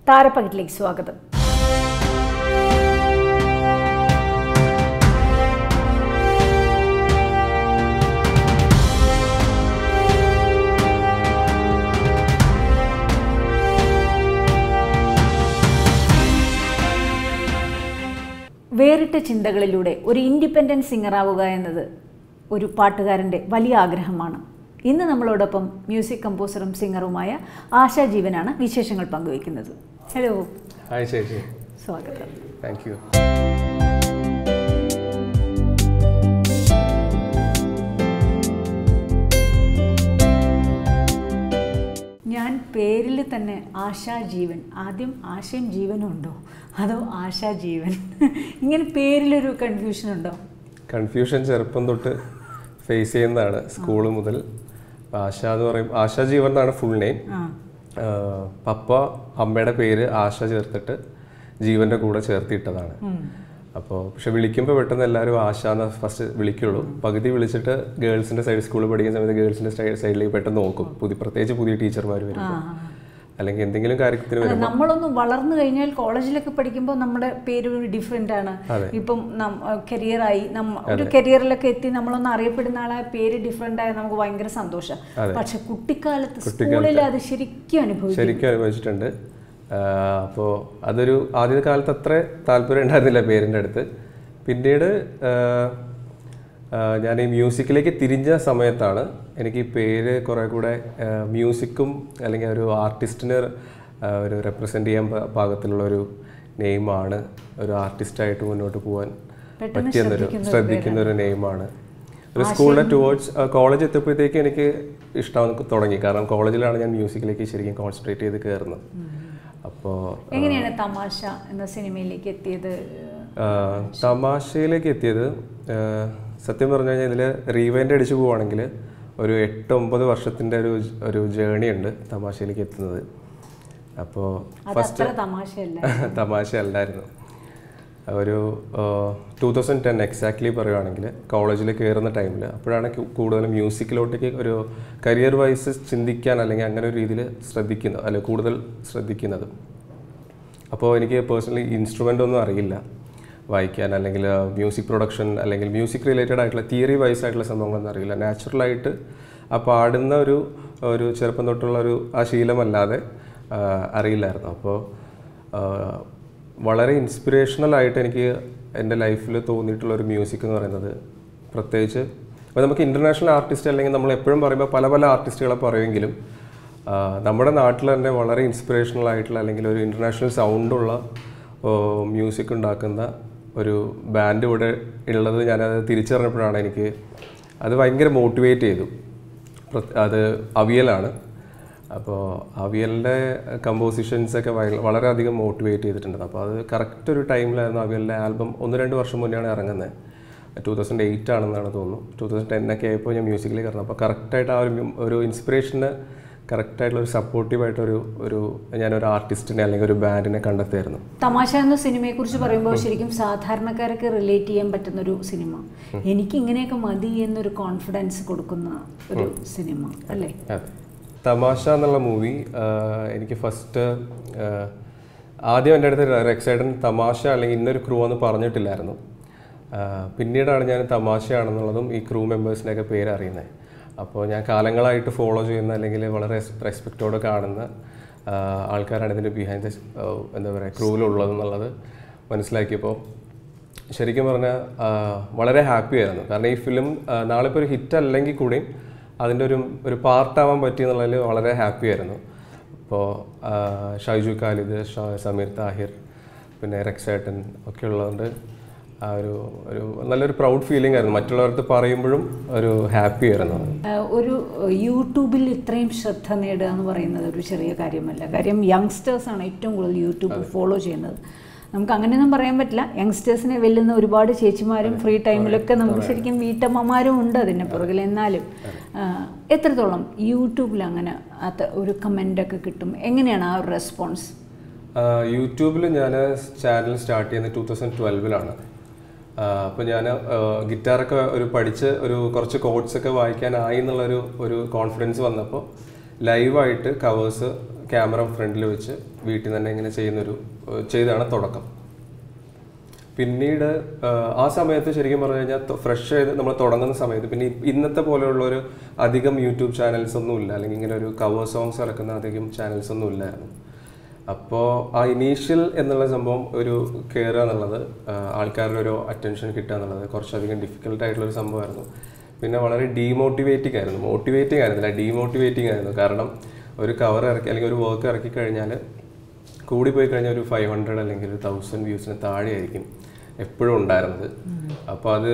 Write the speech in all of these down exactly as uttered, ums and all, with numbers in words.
താരപ്പകിട്ടിലേക്ക് സ്വാഗതം. വേറിട്ട ചിന്തകളിലൂടെ ഒരു ഇൻഡിപെൻഡൻറ്റ് സിംഗറാവുക എന്നത് ഒരു പാട്ടുകാരൻ്റെ വലിയ ആഗ്രഹമാണ്. ഇന്ന് നമ്മളോടൊപ്പം മ്യൂസിക് കമ്പോസറും സിംഗറുമായ ആശാ ജീവനാണ് വിശേഷങ്ങൾ പങ്കുവയ്ക്കുന്നത്. ഹലോ. ഹായ് ചേച്ചി. സ്വാഗതം. Thank you. ഞാൻ പേരിൽ തന്നെ ആശാ ജീവൻ, ആദ്യം ആശയും ജീവനും ഉണ്ടോ അതോ ആശാ ജീവൻ, ഇങ്ങനെ പേരിലൊരു കൺഫ്യൂഷൻ ഉണ്ടോ? കൺഫ്യൂഷൻ ചെറുപ്പം തൊട്ട് ഫേസ് ചെയ്യുന്നതാണ്, സ്കൂൾ മുതൽ. ആശ എന്ന് പറയും, ആശാ ജീവൻ എന്നാണ് ഫുൾ നെയിം. പപ്പ അമ്മയുടെ പേര് ആശ ചേർത്തിട്ട് ജീവൻ്റെ കൂടെ ചേർത്തിയിട്ടതാണ്. അപ്പോൾ പക്ഷെ വിളിക്കുമ്പോൾ പെട്ടെന്ന് എല്ലാവരും ആശ എന്ന് ഫസ്റ്റ് വിളിക്കുള്ളൂ. പകുതി വിളിച്ചിട്ട് ഗേൾസിൻ്റെ സൈഡ്, സ്കൂളിൽ പഠിക്കുന്ന സമയത്ത് ഗേൾസിൻ്റെ സൈഡിലേക്ക് പെട്ടെന്ന് നോക്കും, പുതിയ പ്രത്യേകിച്ച് പുതിയ ടീച്ചർമാർ വരുമ്പോൾ അല്ലെങ്കിൽ എന്തെങ്കിലും കാര്യത്തിന് വരുമ്പോൾ. നമ്മളൊന്ന് വളർന്നു കഴിഞ്ഞാൽ കോളേജിലൊക്കെ പഠിക്കുമ്പോൾ നമ്മുടെ പേര് ഡിഫറെൻ്റ് ആണ്. ഇപ്പം കരിയറായി ഒരു കരിയറിലൊക്കെ എത്തി നമ്മളൊന്ന് അറിയപ്പെടുന്ന ആളെ പേര് ഡിഫറെൻ്റ് ആയ നമുക്ക് ഭയങ്കര സന്തോഷം. പക്ഷെ കുട്ടിക്കാലത്ത് സ്കൂളിൽ അത് ശരിക്കും അനുഭവിച്ചു ശരിക്കും അനുഭവിച്ചിട്ടുണ്ട്. അപ്പോൾ അതൊരു ആദ്യ കാലത്ത് അത്ര താല്പര്യം ഉണ്ടായിരുന്നില്ല പേരിൻ്റെ അടുത്ത്. പിന്നീട് ഞാൻ ഈ മ്യൂസിക്കിലേക്ക് തിരിഞ്ഞ സമയത്താണ് എനിക്ക് ഈ പേര് കുറേ കൂടെ മ്യൂസിക്കും അല്ലെങ്കിൽ ഒരു ആർട്ടിസ്റ്റിന് ഒരു റെപ്രസെൻ്റ് ചെയ്യാൻ പാകത്തിലുള്ളൊരു നെയിമാണ്, ഒരു ആർട്ടിസ്റ്റായിട്ട് മുന്നോട്ട് പോകാൻ പറ്റിയെന്നൊരു ശ്രദ്ധിക്കുന്ന ഒരു നെയിമാണ്. ഒരു സ്കൂളിലെ ടുവേർഡ്സ് കോളേജ് എത്തിയപ്പോഴത്തേക്ക് എനിക്ക് ഇഷ്ടം തുടങ്ങി. കാരണം കോളേജിലാണ് ഞാൻ മ്യൂസിക്കിലേക്ക് ശരിക്കും കോൺസെൻട്രേറ്റ് ചെയ്ത് കയറുന്നത്. അപ്പോൾ എങ്ങനെയാണ് തമാശ എന്ന സിനിമയിലേക്ക് എത്തിയത്? തമാശയിലേക്ക് എത്തിയത് സത്യം പറഞ്ഞു കഴിഞ്ഞാൽ ഇതിൽ റീവൈൻഡ് അടിച്ചു പോവുകയാണെങ്കിൽ ഒരു എട്ട് ഒമ്പത് വർഷത്തിൻ്റെ ഒരു ഒരു ജേണി ഉണ്ട് തമാശയിലേക്ക് എത്തുന്നത്. അപ്പോൾ ഫസ്റ്റ് തമാശ അല്ലായിരുന്നു. ഒരു ടൂ തൗസൻഡ് ടെൻ എക്സാക്ട്ലി പറയുകയാണെങ്കിൽ കോളേജിൽ കയറുന്ന ടൈമിൽ അപ്പോഴാണ് കൂടുതലും മ്യൂസിക്കിലോട്ടേക്ക് ഒരു കരിയർ വൈസ് ചിന്തിക്കാൻ അല്ലെങ്കിൽ അങ്ങനെ ഒരു രീതിയിൽ ശ്രദ്ധിക്കുന്നത്, അല്ലെങ്കിൽ കൂടുതൽ ശ്രദ്ധിക്കുന്നത്. അപ്പോൾ എനിക്ക് പേഴ്സണലി ഇൻസ്ട്രുമെൻ്റ് ഒന്നും അറിയില്ല വായിക്കാൻ, അല്ലെങ്കിൽ മ്യൂസിക് പ്രൊഡക്ഷൻ അല്ലെങ്കിൽ മ്യൂസിക് റിലേറ്റഡ് ആയിട്ടുള്ള തിയറി വൈസ് ആയിട്ടുള്ള സംഭവങ്ങളൊന്നും അറിയില്ല. നാച്ചുറലായിട്ട് ആ പാടുന്ന ഒരു ഒരു ചെറുപ്പം തൊട്ടുള്ള ഒരു ആ ശീലമല്ലാതെ അറിയില്ലായിരുന്നു. അപ്പോൾ വളരെ ഇൻസ്പിറേഷണലായിട്ട് എനിക്ക് എൻ്റെ ലൈഫിൽ തോന്നിയിട്ടുള്ളൊരു മ്യൂസിക് എന്ന് പറയുന്നത്, പ്രത്യേകിച്ച് ഇപ്പോൾ നമുക്ക് ഇൻ്റർനാഷണൽ ആർട്ടിസ്റ്റ് അല്ലെങ്കിൽ നമ്മൾ എപ്പോഴും പറയുമ്പോൾ പല പല ആർട്ടിസ്റ്റുകളെ പറയുമെങ്കിലും നമ്മുടെ നാട്ടിൽ തന്നെ വളരെ ഇൻസ്പിറേഷണൽ ആയിട്ടുള്ള അല്ലെങ്കിൽ ഒരു ഇൻ്റർനാഷണൽ സൗണ്ടുള്ള മ്യൂസിക് ഉണ്ടാക്കുന്ന ഒരു ബാൻഡ് ഇവിടെ ഉള്ളത് ഞാനത് തിരിച്ചറിഞ്ഞപ്പോഴാണ് എനിക്ക് അത് ഭയങ്കര മോട്ടിവേറ്റ് ചെയ്തു. അത് അവിയലാണ്. അപ്പോൾ അവിയലിൻ്റെ കമ്പോസിഷൻസൊക്കെ വളരെയധികം മോട്ടിവേറ്റ് ചെയ്തിട്ടുണ്ട്. അപ്പോൾ അത് കറക്റ്റ് ഒരു ടൈമിലായിരുന്നു. അവിയലിൻ്റെ ആൽബം ഒന്ന് രണ്ട് വർഷം മുന്നെയാണ് ഇറങ്ങുന്നത്. ടൂ തൗസൻഡ് എയ്റ്റ് ആണെന്നാണ് തോന്നുന്നു. ടൂ തൗസൻഡ് ടെന്നൊക്കെ ആയപ്പോൾ ഞാൻ മ്യൂസിക്കിലേക്ക് ഇറങ്ങുന്നത്. അപ്പോൾ കറക്റ്റായിട്ട് ആ ഒരു ഒരു ഇൻസ്പിറേഷന് കറക്റ്റായിട്ടുള്ളൊരു സപ്പോർട്ടീവായിട്ടൊരു ഒരു ഞാനൊരു ആർട്ടിസ്റ്റിനെ അല്ലെങ്കിൽ ഒരു ബാൻഡിനെ കണ്ടെത്തിയായിരുന്നു. തമാശ എന്ന സിനിമയെക്കുറിച്ച് പറയുമ്പോൾ ശരിക്കും സാധാരണക്കാരൊക്കെ റിലേറ്റ് ചെയ്യാൻ പറ്റുന്നൊരു സിനിമ, എനിക്ക് ഇങ്ങനെയൊക്കെ മതി എന്നൊരു കോൺഫിഡൻസ് കൊടുക്കുന്ന ഒരു സിനിമ അല്ലേ? അതെ. തമാശ എന്നുള്ള മൂവി എനിക്ക് ഫസ്റ്റ് ആദ്യം എൻ്റെ അടുത്ത് റെക്സൈഡൻ തമാശ അല്ലെങ്കിൽ ഇന്നൊരു ക്രൂ എന്ന് പറഞ്ഞിട്ടില്ലായിരുന്നു. പിന്നീടാണ് ഞാൻ തമാശയാണെന്നുള്ളതും ഈ ക്രൂ മെമ്പേഴ്സിൻ്റെയൊക്കെ പേര് അറിയുന്നത്. അപ്പോൾ ഞാൻ കാലങ്ങളായിട്ട് ഫോളോ ചെയ്യുന്ന അല്ലെങ്കിൽ വളരെ റെസ്പെക്റ്റോടെ കാണുന്ന ആൾക്കാരാണ് ഇതിൻ്റെ ബിഹൈൻഡ് ദ എന്താ പറയുക ക്രൂവിലുള്ളതെന്നുള്ളത് മനസ്സിലാക്കിയപ്പോൾ ശരിക്കും പറഞ്ഞാൽ വളരെ ഹാപ്പി ആയിരുന്നു. കാരണം ഈ ഫിലിം നാളെ ഇപ്പോൾ ഒരു ഹിറ്റ് അല്ലെങ്കിൽ കൂടിയും അതിൻ്റെ ഒരു ഒരു പാർട്ടാവാൻ പറ്റിയെന്നുള്ളതിൽ വളരെ ഹാപ്പി ആയിരുന്നു. അപ്പോൾ ഷൈജു ഖാലിദ്, സമീർ താഹിർ, പിന്നെ റെക്സേട്ടൻ ഒക്കെ ഉള്ളതുകൊണ്ട് ആ ഒരു ഒരു നല്ലൊരു പ്രൗഡ് ഫീലിംഗ് ആയിരുന്നു. മറ്റുള്ളവർക്ക് പറയുമ്പോഴും ഒരു ഹാപ്പി ആയിരുന്നു. ഒരു യൂട്യൂബിൽ ഇത്രയും ശ്രദ്ധ നേടുക എന്ന് പറയുന്നത് ഒരു ചെറിയ കാര്യമല്ല. കാര്യം യങ്സ്റ്റേഴ്സാണ് ഏറ്റവും കൂടുതൽ യൂട്യൂബ് ഫോളോ ചെയ്യുന്നത്. നമുക്ക് അങ്ങനെയൊന്നും പറയാൻ പറ്റില്ല. യങ്സ്റ്റേഴ്സിനെ വെല്ലുന്ന ഒരുപാട് ചേച്ചിമാരും ഫ്രീ ടൈമിലൊക്കെ നമുക്ക് ശരിക്കും വീട്ടമ്മമാരും ഉണ്ട് അതിൻ്റെ പുറകിൽ. എന്നാലും എത്രത്തോളം യൂട്യൂബിൽ അങ്ങനെ ഒരു കമൻ്റൊക്കെ കിട്ടും? എങ്ങനെയാണ് ആ ഒരു റെസ്പോൺസ്? യൂട്യൂബിൽ ഞാൻ ചാനൽ സ്റ്റാർട്ട് ചെയ്യുന്നത് ടൂ തൗസൻഡ് ട്വൽവിലാണ്. അപ്പോൾ ഞാൻ ഗിറ്റാറൊക്കെ ഒരു പഠിച്ച് ഒരു കുറച്ച് കോഡ്സൊക്കെ വായിക്കാനായി എന്നുള്ളൊരു ഒരു കോൺഫിഡൻസ് വന്നപ്പോൾ ലൈവായിട്ട് കവേഴ്സ് ക്യാമറ ഫ്രണ്ടിൽ വെച്ച് വീട്ടിൽ തന്നെ ഇങ്ങനെ ചെയ്യുന്നൊരു ചെയ്താണ് തുടക്കം. പിന്നീട് ആ സമയത്ത് ശരിക്കും പറഞ്ഞു കഴിഞ്ഞാൽ ഫ്രഷ് ചെയ്ത് നമ്മൾ തുടങ്ങുന്ന സമയത്ത് പിന്നെ ഇന്നത്തെ പോലെയുള്ളൊരു അധികം യൂട്യൂബ് ചാനൽസ് ഒന്നും ഇല്ല, അല്ലെങ്കിൽ ഇങ്ങനെ ഒരു കവർ സോങ്സ് ഇറക്കുന്ന അധികം ചാനൽസ് ഒന്നും ഇല്ലായിരുന്നു. അപ്പോൾ ആ ഇനീഷ്യൽ എന്നുള്ള സംഭവം ഒരു കയറുക എന്നുള്ളത്, ആൾക്കാരുടെ ഒരു അറ്റൻഷൻ കിട്ടുക എന്നുള്ളത് കുറച്ചധികം ഡിഫിക്കൽട്ടായിട്ടുള്ളൊരു സംഭവമായിരുന്നു. പിന്നെ വളരെ ഡീമോട്ടിവേറ്റിംഗ് ആയിരുന്നു, മോട്ടിവേറ്റിംഗ് ആയിരുന്നില്ല, ഡീമോട്ടിവേറ്റിംഗ് ആയിരുന്നു. കാരണം ഒരു കവർ ഇറക്കി അല്ലെങ്കിൽ ഒരു വർക്ക് ഇറക്കി കഴിഞ്ഞാൽ കൂടി പോയി കഴിഞ്ഞാൽ ഒരു ഫൈവ് ഹൺഡ്രഡ് അല്ലെങ്കിൽ ഒരു തൗസൻഡ് വ്യൂസിന് താഴെയായിരിക്കും എപ്പോഴും ഉണ്ടായിരുന്നത്. അപ്പോൾ അത്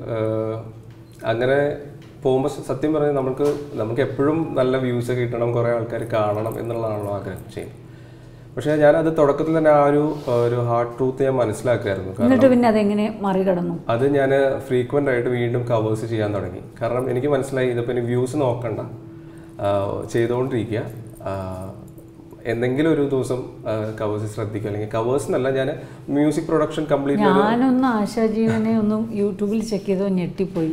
അങ്ങനെ പോകുമ്പോൾ സത്യം പറഞ്ഞാൽ നമുക്ക് നമുക്ക് എപ്പോഴും നല്ല വ്യൂസ് കിട്ടണം, കുറേ ആൾക്കാർ കാണണം എന്നുള്ളതാണല്ലോ ആഗ്രഹം ചെയ്യുന്നത്. പക്ഷേ ഞാനത് തുടക്കത്തിൽ തന്നെ ആ ഒരു ഒരു ഹാർഡ് ട്രൂത്ത് ഞാൻ മനസ്സിലാക്കുമായിരുന്നു. എന്നിട്ട് പിന്നെ അതെങ്ങനെ മറികടന്നു? അത് ഞാൻ ഫ്രീക്വൻ്റ് ആയിട്ട് വീണ്ടും കവേഴ്സ് ചെയ്യാൻ തുടങ്ങി. കാരണം എനിക്ക് മനസ്സിലായി ഇതിപ്പോൾ ഇനി വ്യൂസ് നോക്കണ്ട, ചെയ്തുകൊണ്ടിരിക്കുക, എന്തെങ്കിലും ഒരു ദിവസം കവേഴ്സ് ശ്രദ്ധിക്കുക. അല്ലെങ്കിൽ കവേഴ്സ് എന്നല്ല, ഞാൻ മ്യൂസിക് പ്രൊഡക്ഷൻ കംപ്ലീറ്റ്. ഞാനൊന്ന് ആശാജീവനെ ഒന്നും യൂട്യൂബിൽ ചെക്ക് ചെയ്തോ ഞെട്ടിപ്പോയി.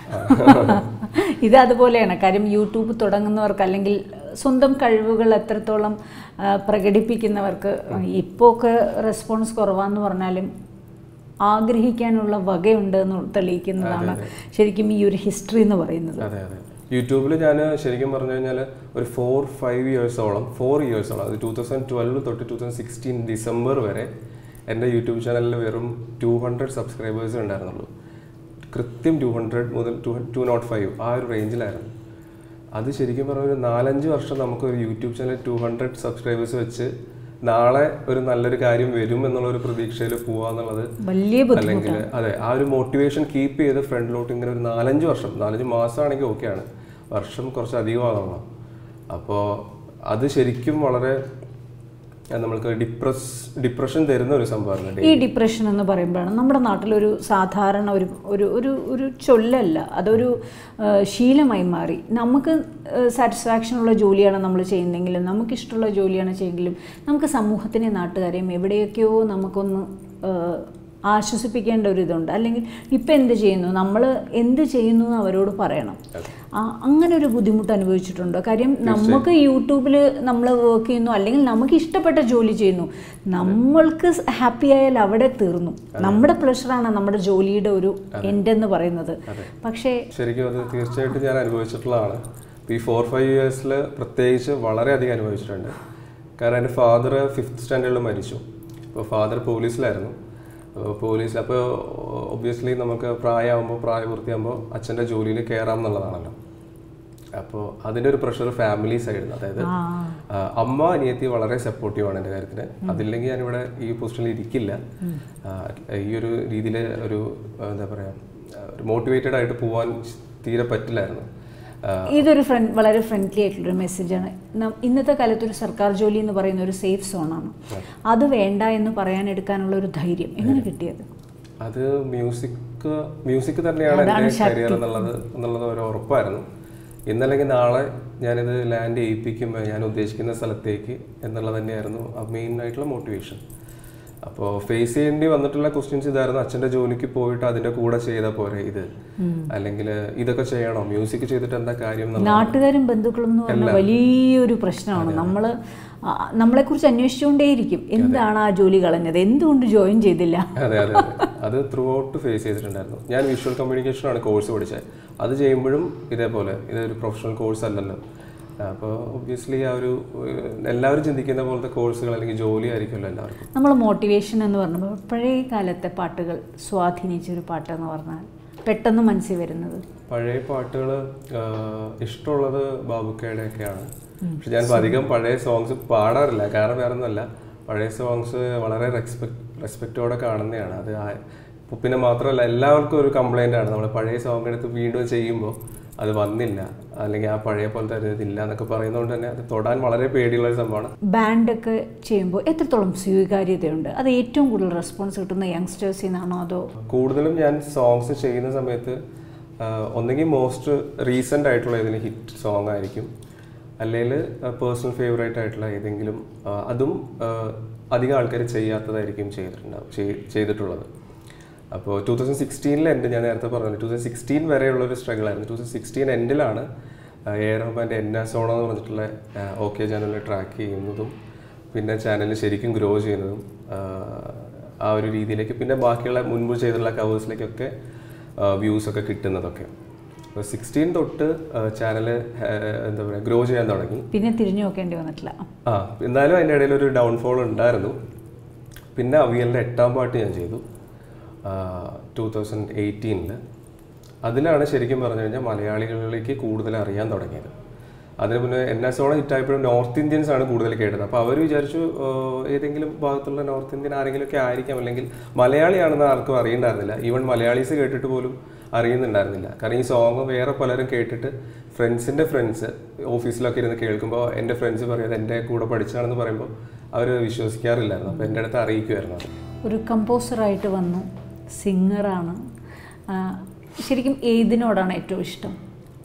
ഇത് അതുപോലെയാണ്. കാര്യം യൂട്യൂബ് തുടങ്ങുന്നവർക്ക് അല്ലെങ്കിൽ സ്വന്തം കഴിവുകൾ എത്രത്തോളം പ്രകടിപ്പിക്കുന്നവർക്ക് ഇപ്പോൾ ഒക്കെ റെസ്പോൺസ് കുറവാന്ന് പറഞ്ഞാലും ആഗ്രഹിക്കാനുള്ള വകയുണ്ട് എന്ന് തെളിയിക്കുന്നതാണ് ശരിക്കും ഈ ഒരു ഹിസ്റ്ററി എന്ന് പറയുന്നത്. അതെ അതെ യൂട്യൂബിൽ ഞാൻ ശരിക്കും പറഞ്ഞു കഴിഞ്ഞാൽ ഒരു ഫോർ ഫൈവ് ഇയേഴ്സോളം ഫോർ ഇയേഴ്സോളം അത് ടൂ തൗസൻഡ് ട്വൽവ് തൊട്ട് ടൂ തൗസൻഡ് സിക്സ്റ്റീൻ ഡിസംബർ വരെ എൻ്റെ യൂട്യൂബ് ചാനലിൽ വെറും ടു ഹൺഡ്രഡ് സബ്സ്ക്രൈബേഴ്സ് ഉണ്ടായിരുന്നുള്ളൂ. കൃത്യം ടു ഹൺഡ്രഡ് മുതൽ ടു ടു നോട്ട് ഫൈവ് ആ ഒരു റേഞ്ചിലായിരുന്നു. അത് ശരിക്കും പറഞ്ഞാൽ ഒരു നാലഞ്ച് വർഷം നമുക്കൊരു YouTube channel two hundred subscribers വെച്ച് നാളെ ഒരു നല്ലൊരു കാര്യം വരും എന്നുള്ളൊരു പ്രതീക്ഷയിൽ പോവാന്നുള്ളത് അല്ലെങ്കിൽ അതെ ആ ഒരു മോട്ടിവേഷൻ കീപ്പ് ചെയ്ത് ഫ്രണ്ടിലോട്ട് ഇങ്ങനെ ഒരു നാലഞ്ച് വർഷം നാലഞ്ച് മാസമാണെങ്കിൽ ഓക്കെയാണ്, വർഷം കുറച്ച് അധികമാകണം. അപ്പോൾ അത് ശരിക്കും വളരെ നമ്മൾക്ക് ഡിപ്രസ് ഡിപ്രഷൻ തരുന്ന ഒരു സംഭവമാണ്. ഈ ഡിപ്രഷൻ എന്ന് പറയുമ്പോഴാണ് നമ്മുടെ നാട്ടിലൊരു സാധാരണ ഒരു ഒരു ഒരു ഒരു ചൊല്ലല്ല, അതൊരു ശീലമായി മാറി. നമുക്ക് സാറ്റിസ്ഫാക്ഷനുള്ള ജോലിയാണ് നമ്മൾ ചെയ്യുന്നതെങ്കിലും, നമുക്കിഷ്ടമുള്ള ജോലിയാണ് ചെയ്യുമെങ്കിലും നമുക്ക് സമൂഹത്തിനെയും നാട്ടുകാരെയും എവിടെയൊക്കെയോ നമുക്കൊന്ന് ആശ്വസിപ്പിക്കേണ്ട ഒരു ഇതുണ്ട്. അല്ലെങ്കിൽ ഇപ്പം എന്ത് ചെയ്യുന്നു, നമ്മൾ എന്ത് ചെയ്യുന്നു എന്ന് അവരോട് പറയണം. അങ്ങനെ ഒരു ബുദ്ധിമുട്ട് അനുഭവിച്ചിട്ടുണ്ടോ? കാര്യം നമുക്ക് യൂട്യൂബിൽ നമ്മൾ വർക്ക് ചെയ്യുന്നു അല്ലെങ്കിൽ നമുക്ക് ഇഷ്ടപ്പെട്ട ജോലി ചെയ്യുന്നു, നമ്മൾക്ക് ഹാപ്പി ആയാൽ അവിടെ തീർന്നു. നമ്മുടെ പ്ലഷറാണ് നമ്മുടെ ജോലിയുടെ ഒരു എൻഡ് എന്ന് പറയുന്നത്. പക്ഷേ ശരിക്കും അത് തീർച്ചയായിട്ടും ഞാൻ അനുഭവിച്ചിട്ടുള്ളതാണ്. ഈ ഫോർ ഫൈവ് ഇയേഴ്സിൽ പ്രത്യേകിച്ച് വളരെയധികം അനുഭവിച്ചിട്ടുണ്ട്. കാരണം എൻ്റെ ഫാദർ ഫിഫ്ത്ത് സ്റ്റാൻഡേർഡിൽ മരിച്ചു. അപ്പോൾ ഫാദർ പോലീസിലായിരുന്നു. പോലീസിൽ അപ്പോൾ ഒബ്വിയസ്ലി നമുക്ക് പ്രായമാകുമ്പോൾ പ്രായപൂർത്തിയാകുമ്പോൾ അച്ഛൻ്റെ ജോലിയിൽ കയറാം എന്നുള്ളതാണല്ലോ. അപ്പോൾ അതിൻ്റെ ഒരു പ്രഷർ ഫാമിലി സൈഡിൽ, അതായത് അമ്മ അനിയത്തി വളരെ സപ്പോർട്ടീവാണ് എൻ്റെ കാര്യത്തിന്. അതില്ലെങ്കിൽ ഞാനിവിടെ ഈ പൊസിഷനിൽ ഇരിക്കില്ല. ഈ ഒരു രീതിയിൽ ഒരു എന്താ പറയുക ഒരു മോട്ടിവേറ്റഡ് ആയിട്ട് പോകാൻ തീരെ പറ്റില്ലായിരുന്നു. ഇതൊരു ഫ്രണ്ട് വളരെ ഫ്രണ്ട്ലി ആയിട്ടുള്ളൊരു മെസ്സേജാണ്. ഇന്നത്തെ കാലത്ത് ഒരു സർക്കാർ ജോലി എന്ന് പറയുന്ന ഒരു സേഫ് സോണാണ്. അത് വേണ്ട എന്ന് പറയാൻ എടുക്കാനുള്ള ഒരു ധൈര്യം എങ്ങനെ കിട്ടിയത്? അത് മ്യൂസിക് മ്യൂസിക് തന്നെയാണ് എൻ്റെ കരിയർ എന്നുള്ളത് എന്നുള്ളത് ഒരു ഉറപ്പായിരുന്നു. ഇന്നല്ലെങ്കിൽ നാളെ ഞാനിത് ലാൻഡ് ചെയ്യിപ്പിക്കുമ്പോൾ ഞാൻ ഉദ്ദേശിക്കുന്ന സ്ഥലത്തേക്ക് എന്നുള്ളത് തന്നെയായിരുന്നു മെയിൻ ആയിട്ടുള്ള മോട്ടിവേഷൻ. അപ്പോൾ ഫേസ് ചെയ്യേണ്ടി വന്നിട്ടുള്ള ക്വസ്റ്റ്യൻസ് ഇതായിരുന്നു. അച്ഛൻ്റെ ജോലിക്ക് പോയിട്ട് അതിൻ്റെ കൂടെ ചെയ്താൽ പോരെ ഇത്, അല്ലെങ്കിൽ ഇതൊക്കെ ചെയ്യണോ, മ്യൂസിക് ചെയ്തിട്ട് എന്താ കാര്യം? നാട്ടുകാരും ബന്ധുക്കളും എന്ന് പറഞ്ഞാൽ വലിയൊരു പ്രശ്നമാണ്. നമ്മൾ നമ്മളെക്കുറിച്ച് അന്വേഷിച്ചുകൊണ്ടേയിരിക്കും, എന്താണ് ആ ജോലി കളഞ്ഞത്, എന്തുകൊണ്ട് ജോയിൻ ചെയ്തില്ല. അതെ അതെ അത് ത്രൂ ഔട്ട് ഫേസ് ചെയ്തിട്ടുണ്ടായിരുന്നു. ഞാൻ വിഷ്വൽ കമ്മ്യൂണിക്കേഷനാണ് കോഴ്സ് പഠിച്ചത്. അത് ചെയ്യുമ്പോഴും ഇതേപോലെ ഇതൊരു പ്രൊഫഷണൽ കോഴ്സ് അല്ലല്ലോ. അപ്പോൾ ഒബ്വിയസ്ലി ആ ഒരു എല്ലാവരും ചിന്തിക്കുന്ന പോലത്തെ കോഴ്സുകൾ അല്ലെങ്കിൽ ജോലി ആയിരിക്കുമല്ലോ എല്ലാവർക്കും. നമ്മൾ മോട്ടിവേഷൻ എന്ന് പറഞ്ഞപ്പോൾ പഴയ കാലത്തെ പാട്ടുകൾ സ്വാധീനിച്ചൊരു പാട്ടെന്ന് പറഞ്ഞാൽ പെട്ടെന്ന് മനസ്സിൽ വരുന്നത്? പഴയ പാട്ടുകൾ ഇഷ്ടമുള്ളത് ബാബുക്കയുടെ ഒക്കെയാണ്. പക്ഷെ ഞാൻ അധികം പഴയ സോങ്സ് പാടാറില്ല. കാരണം വേറെ ഒന്നുമല്ല, പഴയ സോങ്സ് വളരെ റെസ്പെക്ട് റെസ്പെക്റ്റോടെ കാണുന്നതാണ്. അത് പിന്നെ മാത്രമല്ല എല്ലാവർക്കും ഒരു കംപ്ലൈൻ്റ് ആണ്, നമ്മൾ പഴയ സോങ് എടുത്ത് വീണ്ടും ചെയ്യുമ്പോൾ അത് വന്നില്ല അല്ലെങ്കിൽ ആ പഴയ പോലത്തെ ഇതില്ല എന്നൊക്കെ പറയുന്നതുകൊണ്ട് തന്നെ അത് തൊടാൻ വളരെ പേടിയുള്ള ഒരു സംഭവമാണ്. ബാൻഡൊക്കെ ചെയ്യുമ്പോൾ എത്രത്തോളം സ്വീകാര്യതയുണ്ട്? അത് ഏറ്റവും കൂടുതൽ റെസ്പോൺസ് കിട്ടുന്ന യങ്സ്റ്റേഴ്സിൽ നിന്നാണോ അതോ? കൂടുതലും ഞാൻ സോങ്സ് ചെയ്യുന്ന സമയത്ത് ഒന്നെങ്കിൽ മോസ്റ്റ് റീസെൻ്റ് ആയിട്ടുള്ള ഏതെങ്കിലും ഹിറ്റ് സോങ് ആയിരിക്കും, അല്ലെങ്കിൽ പേഴ്സണൽ ഫേവറേറ്റ് ആയിട്ടുള്ള ഏതെങ്കിലും, അതും അധികം ആൾക്കാർ ചെയ്യാത്തതായിരിക്കും ചെയ്തിട്ടുണ്ടാവും ചെയ്തിട്ടുള്ളത്. അപ്പോൾ ടൂ തൗസൻഡ് സിക്സ്റ്റീനിൽ എൻ്റെ ഞാൻ നേരത്തെ പറഞ്ഞു ടൂ തൗസൻഡ് സിക്സ്റ്റീൻ വരെയുള്ളൊരു സ്ട്രഗിൾ ആയിരുന്നു. ടൂ തൗസൻഡ് സിക്സ്റ്റീൻ എൻഡിലാണ് എ ആർ റഹ്മാൻ്റെ എന്നാ സോണ എന്ന് പറഞ്ഞിട്ടുള്ള ഓക്കെ ചാനലിൽ ട്രാക്ക് ചെയ്യുന്നതും പിന്നെ ചാനൽ ശരിക്കും ഗ്രോ ചെയ്യുന്നതും ആ ഒരു രീതിയിലേക്ക് പിന്നെ ബാക്കിയുള്ള മുൻപ് ചെയ്തിട്ടുള്ള കവേഴ്സിലേക്കൊക്കെ വ്യൂസൊക്കെ കിട്ടുന്നതൊക്കെ. അപ്പോൾ സിക്സ്റ്റീൻ തൊട്ട് ചാനൽ എന്താ പറയുക ഗ്രോ ചെയ്യാൻ തുടങ്ങി. പിന്നെ തിരിഞ്ഞു നോക്കേണ്ടി വന്നിട്ടില്ല. ആ എന്നാലും അതിൻ്റെ ഇടയിൽ ഒരു ഡൗൺഫോൾ ഉണ്ടായിരുന്നു. പിന്നെ അവിയലിൻ്റെ എട്ടാം പാട്ട് ഞാൻ ചെയ്തു ടൂ തൗസൻഡ് എയ്റ്റീനിൽ. അതിലാണ് ശരിക്കും പറഞ്ഞു കഴിഞ്ഞാൽ മലയാളികളിലേക്ക് കൂടുതൽ അറിയാൻ തുടങ്ങിയത്. അതിന് മുന്നേ എന്നാ സോണ ഹിറ്റായപ്പോഴും നോർത്ത് ഇന്ത്യൻസ് ആണ് കൂടുതൽ കേട്ടത്. അപ്പോൾ അവർ വിചാരിച്ചു ഏതെങ്കിലും ഭാഗത്തുള്ള നോർത്ത് ഇന്ത്യൻ ആരെങ്കിലുമൊക്കെ ആയിരിക്കാം, അല്ലെങ്കിൽ മലയാളിയാണെന്ന് ആർക്കും അറിയണ്ടായിരുന്നില്ല. ഈവൻ മലയാളീസ് കേട്ടിട്ട് പോലും അറിയുന്നുണ്ടായിരുന്നില്ല. കാരണം ഈ സോങ് വേറെ പലരും കേട്ടിട്ട് ഫ്രണ്ട്സിൻ്റെ ഫ്രണ്ട്സ് ഓഫീസിലൊക്കെ ഇരുന്ന് കേൾക്കുമ്പോൾ എൻ്റെ ഫ്രണ്ട്സ് പറയുന്നത് എൻ്റെ കൂടെ പഠിച്ചാണെന്ന് പറയുമ്പോൾ അവർ വിശ്വസിക്കാറില്ലായിരുന്നു. അപ്പോൾ എൻ്റെ അടുത്ത് അറിയിക്കുമായിരുന്നു. ഒരു കമ്പോസറായിട്ട് വന്നു, സിംഗറാണ്. ശരിക്കും ഏതിനോടാണ് ഏറ്റവും ഇഷ്ടം?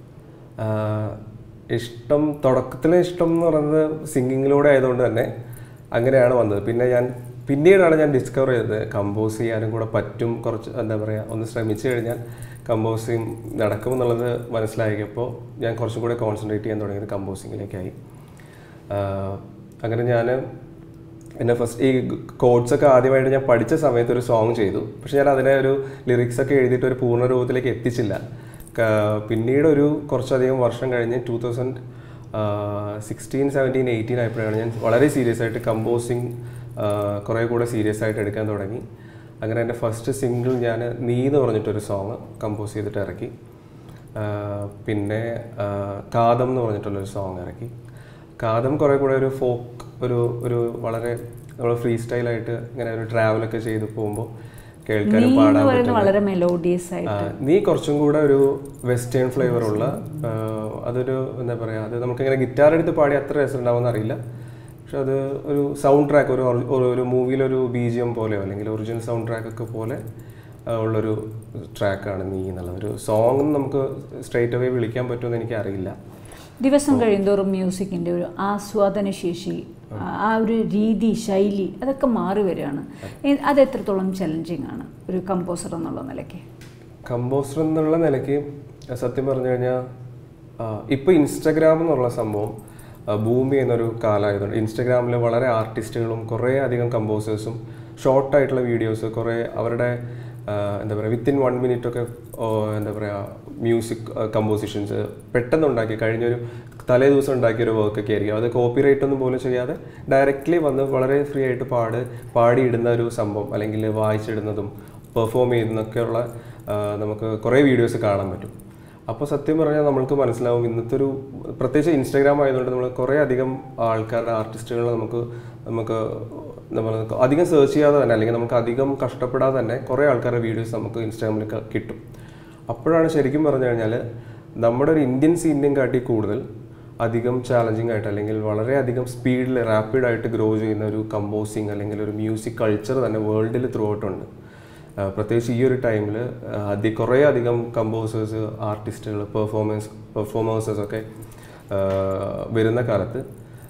ഇഷ്ടം തുടക്കത്തിലെ ഇഷ്ടം എന്ന് പറയുന്നത് സിംഗിങ്ങിലൂടെ ആയതുകൊണ്ട് തന്നെ അങ്ങനെയാണ് വന്നത്. പിന്നെ ഞാൻ പിന്നീടാണ് ഞാൻ ഡിസ്കവർ ചെയ്തത് കമ്പോസ് ചെയ്യാനും കൂടെ പറ്റും, കുറച്ച് എന്താ പറയുക ഒന്ന് ശ്രമിച്ചു കഴിഞ്ഞാൽ കമ്പോസിങ് നടക്കുമെന്നുള്ളത് മനസ്സിലാക്കിയപ്പോൾ ഞാൻ കുറച്ചും കൂടെ കോൺസെൻട്രേറ്റ് ചെയ്യാൻ തുടങ്ങിയത് കമ്പോസിങ്ങിലേക്കായി. അങ്ങനെ ഞാൻ എന്നെ ഫസ്റ്റ് ഈ കോഡ്സൊക്കെ ആദ്യമായിട്ട് ഞാൻ പഠിച്ച സമയത്ത് ഒരു സോങ് ചെയ്തു. പക്ഷെ ഞാൻ അതിനെ ഒരു ലിറിക്സൊക്കെ എഴുതിയിട്ട് ഒരു പൂർണ്ണ രൂപത്തിലേക്ക് എത്തിച്ചില്ല. പിന്നീട് ഒരു കുറച്ചധികം വർഷം കഴിഞ്ഞ് two thousand sixteen seventeen eighteen ആയപ്പോഴാണ് ഞാൻ വളരെ സീരിയസ് ആയിട്ട് കമ്പോസിങ് കുറേ കൂടെ സീരിയസ് ആയിട്ട് എടുക്കാൻ തുടങ്ങി. അങ്ങനെ എൻ്റെ ഫസ്റ്റ് സിംഗിൾ ഞാൻ നീ എന്ന് പറഞ്ഞിട്ടൊരു സോങ് കമ്പോസ് ചെയ്തിട്ട് ഇറക്കി. പിന്നെ കാതം എന്ന് പറഞ്ഞിട്ടുള്ളൊരു സോങ് ഇറക്കി. കാതം കുറേ കൂടെ ഒരു ഫോക്ക് ഒരു ഒരു വളരെ നമ്മൾ ഫ്രീ സ്റ്റൈലായിട്ട് ഇങ്ങനെ ഒരു ട്രാവലൊക്കെ ചെയ്ത് പോകുമ്പോൾ കേൾക്കാനും പാടാൻ പറ്റും. നീ കുറച്ചും കൂടെ ഒരു വെസ്റ്റേൺ ഫ്ലേവറുള്ള അതൊരു എന്താ പറയുക, അത് നമുക്കിങ്ങനെ ഗിറ്റാർ എടുത്ത് പാടി അത്ര രസം ഉണ്ടാവുമെന്ന് അറിയില്ല. പക്ഷെ അത് ഒരു സൗണ്ട് ട്രാക്ക് ഒരു ഒരു മൂവിയിലൊരു ബി ജി എം പോലെയോ അല്ലെങ്കിൽ ഒറിജിനൽ സൗണ്ട് ട്രാക്കൊക്കെ പോലെ ഉള്ളൊരു ട്രാക്കാണ് നീ എന്നുള്ളത്. ഒരു സോങ് നമുക്ക് സ്ട്രേറ്റ് അവേ വിളിക്കാൻ പറ്റുമെന്ന് എനിക്കറിയില്ല. ദിവസം കഴിയുന്തോറും മ്യൂസിക്കിൻ്റെ ഒരു ആസ്വാദന ശേഷി, ആ ഒരു രീതി, ശൈലി അതൊക്കെ മാറി വരികയാണ്. അത് എത്രത്തോളം ചലഞ്ചിങ് ആണ് ഒരു കമ്പോസർ എന്നുള്ള നിലയ്ക്ക്? കമ്പോസർ എന്നുള്ള നിലയ്ക്ക് സത്യം പറഞ്ഞു കഴിഞ്ഞാൽ ഇപ്പോൾ ഇൻസ്റ്റഗ്രാം എന്നുള്ള സംഭവം ഭൂമി എന്നൊരു കാലമായതുകൊണ്ട് ഇൻസ്റ്റഗ്രാമിൽ വളരെ ആർട്ടിസ്റ്റുകളും കുറേ അധികം കമ്പോസേഴ്സും ഷോർട്ടായിട്ടുള്ള വീഡിയോസ് കുറേ അവരുടെ എന്താ പറയുക വിത്തിൻ വൺ മിനിറ്റൊക്കെ എന്താ പറയുക മ്യൂസിക് കമ്പോസിഷൻസ് പെട്ടെന്ന് ഉണ്ടാക്കി കഴിഞ്ഞൊരു തലേ ദിവസം ഉണ്ടാക്കിയൊരു വർക്കൊക്കെ ആയിരിക്കും. അത് കോപ്പി റൈറ്റ് ഒന്നും പോലും ചെയ്യാതെ ഡയറക്റ്റ്ലി വന്ന് വളരെ ഫ്രീ ആയിട്ട് പാട് പാടിയിടുന്ന ഒരു സംഭവം അല്ലെങ്കിൽ വായിച്ചിടുന്നതും പെർഫോം ചെയ്യുന്നതൊക്കെയുള്ള നമുക്ക് കുറേ വീഡിയോസ് കാണാൻ പറ്റും. അപ്പോൾ സത്യം പറഞ്ഞാൽ നമ്മൾക്ക് മനസ്സിലാവും ഇന്നത്തെ ഒരു പ്രത്യേകിച്ച് ഇൻസ്റ്റാഗ്രാം ആയതുകൊണ്ട് നമ്മൾ കുറേ അധികം ആൾക്കാരുടെ ആർട്ടിസ്റ്റുകളെ നമുക്ക് നമുക്ക് നമ്മൾ അധികം സെർച്ച് ചെയ്യാതെ തന്നെ അല്ലെങ്കിൽ നമുക്ക് അധികം കഷ്ടപ്പെടാതെ തന്നെ കുറേ ആൾക്കാരുടെ വീഡിയോസ് നമുക്ക് ഇൻസ്റ്റാഗ്രാമിൽ കിട്ടും. അപ്പോഴാണ് ശരിക്കും പറഞ്ഞു കഴിഞ്ഞാൽ നമ്മുടെ ഒരു ഇന്ത്യൻ സീനിനെയും കാട്ടി കൂടുതൽ അധികം ചാലഞ്ചിങ് ആയിട്ട് അല്ലെങ്കിൽ വളരെയധികം സ്പീഡിൽ റാപ്പിഡായിട്ട് ഗ്രോ ചെയ്യുന്ന ഒരു കമ്പോസിങ് അല്ലെങ്കിൽ ഒരു മ്യൂസിക് കൾച്ചർ തന്നെ വേൾഡിൽ ത്രൂ ഔട്ടുണ്ട്. പ്രത്യേകിച്ച് ഈ ഒരു ടൈമിൽ അതി കുറേ അധികം കമ്പോസേഴ്സ് ആർട്ടിസ്റ്റുകൾ പെർഫോമൻസ് പെർഫോമേഴ്സൊക്കെ വരുന്ന കാലത്ത്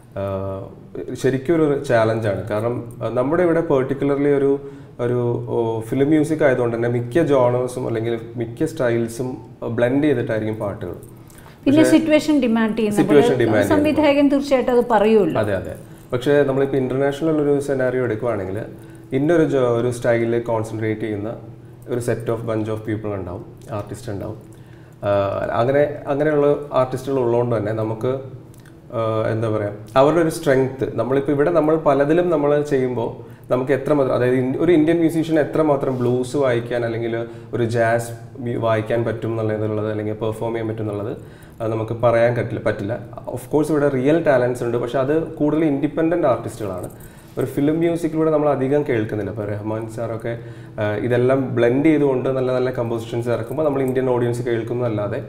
ശരിക്കും ഒരു ചാലഞ്ചാണ്. കാരണം നമ്മുടെ ഇവിടെ പെർട്ടിക്കുലർലി ഒരു ഒരു ഫിലിം മ്യൂസിക് ആയതുകൊണ്ട് തന്നെ മിക്ക ജോണേഴ്സും അല്ലെങ്കിൽ മിക്ക സ്റ്റൈൽസും ബ്ലെൻഡ് ചെയ്തിട്ടായിരിക്കും പാട്ടുകൾ. പിന്നെ സിറ്റുവേഷൻ ഡിമാൻഡ് ചെയ്യുന്ന സംവിധായകൻ തീർച്ചയായിട്ടും അത് പറയുമല്ലോ. അതെ അതെ. പക്ഷേ നമ്മളിപ്പോൾ ഇൻ്റർനാഷണൽ ഒരു സെനാരിയോ എടുക്കുകയാണെങ്കിൽ ഇന്നൊരു ജോ ഒരു സ്റ്റൈലിൽ കോൺസെൻട്രേറ്റ് ചെയ്യുന്ന ഒരു set of bunch of people ഉണ്ടാവും, ആർട്ടിസ്റ്റ് ഉണ്ടാവും. അങ്ങനെ അങ്ങനെയുള്ള ആർട്ടിസ്റ്റുകൾ ഉള്ളതുകൊണ്ട് തന്നെ നമുക്ക് എന്താ പറയുക അവരുടെ ഒരു സ്ട്രെങ്ത്ത് നമ്മളിപ്പോൾ ഇവിടെ നമ്മൾ പലതിലും നമ്മൾ ചെയ്യുമ്പോൾ നമുക്ക് എത്രമാത്രം അതായത് ഒരു ഇന്ത്യൻ മ്യൂസീഷ്യൻ എത്രമാത്രം ബ്ലൂസ് വായിക്കാൻ അല്ലെങ്കിൽ ഒരു ജാസ് വായിക്കാൻ പറ്റും എന്നുള്ളത് അല്ലെങ്കിൽ പെർഫോം ചെയ്യാൻ പറ്റും എന്നുള്ളത് നമുക്ക് പറയാൻ പറ്റില്ല പറ്റില്ല ഓഫ് കോഴ്സ് ഇവിടെ റിയൽ ടാലൻസ് ഉണ്ട്. പക്ഷെ അത് കൂടുതൽ ഇൻഡിപെൻഡൻ്റ് ആർട്ടിസ്റ്റുകളാണ്. ഒരു ഫിലിം മ്യൂസിക്കിലൂടെ നമ്മൾ അധികം കേൾക്കുന്നില്ല. ഇപ്പോൾ റഹ്മാൻ സാറൊക്കെ ഇതെല്ലാം ബ്ലെൻഡ് ചെയ്തുകൊണ്ട് നല്ല നല്ല കമ്പോസിഷൻസ് ഇറക്കുമ്പോൾ നമ്മൾ ഇന്ത്യൻ ഓഡിയൻസ് കേൾക്കുന്നതല്ലാതെ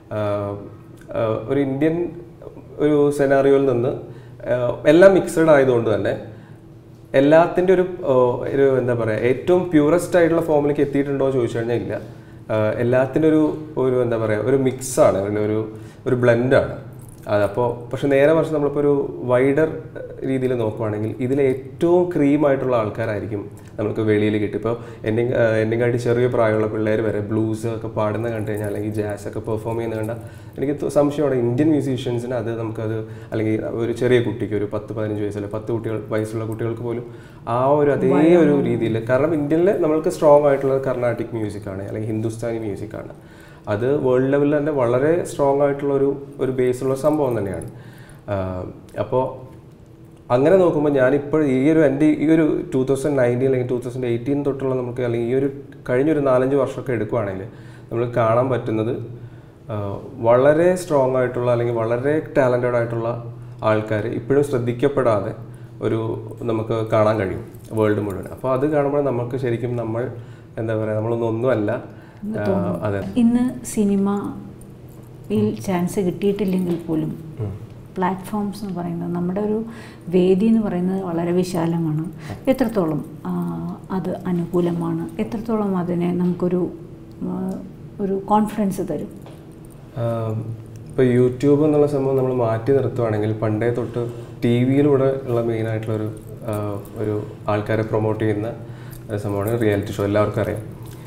ഒരു ഇന്ത്യൻ ഒരു സെനാറിയോയിൽ നിന്ന് എല്ലാം മിക്സഡ് ആയതുകൊണ്ട് തന്നെ എല്ലാത്തിൻ്റെ ഒരു ഒരു എന്താ പറയുക ഏറ്റവും പ്യൂറസ്റ്റ് ആയിട്ടുള്ള ഫോമിലേക്ക് എത്തിയിട്ടുണ്ടോ എന്ന് ചോദിച്ചു കഴിഞ്ഞാൽ ഇല്ല. എല്ലാത്തിൻ്റെ ഒരു ഒരു എന്താ പറയുക ഒരു മിക്സാണ്, ഒരു ഒരു ബ്ലെൻഡാണ്. അതപ്പോൾ പക്ഷെ നേരെ മറിച്ച് നമ്മളിപ്പോൾ ഒരു വൈഡർ രീതിയിൽ നോക്കുവാണെങ്കിൽ ഇതിൽ ഏറ്റവും ക്രീമായിട്ടുള്ള ആൾക്കാരായിരിക്കും നമുക്ക് വെളിയിൽ കിട്ടും. ഇപ്പോൾ എന്നെ എന്നെക്കാട്ടി ചെറിയ പ്രായമുള്ള പിള്ളേർ വരെ ബ്ലൂസ് ഒക്കെ പാടുന്ന കണ്ടു കഴിഞ്ഞാൽ അല്ലെങ്കിൽ ജാസ് ഒക്കെ പെർഫോം ചെയ്യുന്ന കണ്ടാൽ എനിക്ക് സംശയമാണ് ഇന്ത്യൻ മ്യൂസീഷ്യൻസിന് അത് നമുക്കത് അല്ലെങ്കിൽ ഒരു ചെറിയ കുട്ടിക്ക് ഒരു പത്ത് പതിനഞ്ച് വയസ്സുള്ള പത്ത് കുട്ടികൾ വയസ്സുള്ള കുട്ടികൾക്ക് പോലും ആ ഒരു അതേ ഒരു രീതിയിൽ, കാരണം ഇന്ത്യയിൽ നമ്മൾക്ക് സ്ട്രോങ് ആയിട്ടുള്ള കർണാട്ടിക് മ്യൂസിക്കാണ് അല്ലെങ്കിൽ ഹിന്ദുസ്ഥാനി മ്യൂസിക്കാണ്. അത് വേൾഡ് ലെവലിൽ തന്നെ വളരെ സ്ട്രോങ് ആയിട്ടുള്ള ഒരു ഒരു ബേസുള്ള സംഭവം തന്നെയാണ്. അപ്പോൾ അങ്ങനെ നോക്കുമ്പോൾ ഞാനിപ്പോൾ ഈ ഒരു എൻ്റെ ഈ ഒരു ടൂ തൗസൻഡ് നയൻറ്റീൻ അല്ലെങ്കിൽ ടൂ തൗസൻഡ് എയ്റ്റീൻ തൊട്ടുള്ള നമുക്ക് അല്ലെങ്കിൽ ഈ ഒരു കഴിഞ്ഞൊരു നാലഞ്ച് വർഷമൊക്കെ എടുക്കുകയാണെങ്കിൽ നമ്മൾ കാണാൻ പറ്റുന്നത് വളരെ സ്ട്രോങ് ആയിട്ടുള്ള അല്ലെങ്കിൽ വളരെ ടാലൻറ്റഡ് ആയിട്ടുള്ള ആൾക്കാർ ഇപ്പോഴും ശ്രദ്ധിക്കപ്പെടാതെ ഒരു നമുക്ക് കാണാൻ കഴിയും വേൾഡ് മുഴുവൻ. അപ്പോൾ അത് കാണുമ്പോൾ നമുക്ക് ശരിക്കും നമ്മൾ എന്താ പറയുക, നമ്മളൊന്നും ഒന്നുമല്ല. അതെ, ഇന്ന് സിനിമയിൽ ചാൻസ് കിട്ടിയിട്ടില്ലെങ്കിൽ പോലും പ്ലാറ്റ്ഫോംസ് എന്ന് പറയുന്നത്, നമ്മുടെ ഒരു വേദി എന്ന് പറയുന്നത് വളരെ വിശാലമാണ്. എത്രത്തോളം അത് അനുകൂലമാണ്, എത്രത്തോളം അതിനെ നമുക്കൊരു ഒരു കോൺഫിഡൻസ് തരും? ഇപ്പോൾ യൂട്യൂബ് എന്നുള്ള സംഭവം നമ്മൾ മാറ്റി നിർത്തുവാണെങ്കിൽ പണ്ടേ തൊട്ട് ടി വിയിലൂടെ ഉള്ള മെയിനായിട്ടുള്ളൊരു ഒരു ആൾക്കാരെ പ്രൊമോട്ട് ചെയ്യുന്ന സംഭവമാണ് റിയാലിറ്റി ഷോ. എല്ലാവർക്കും അറിയാം.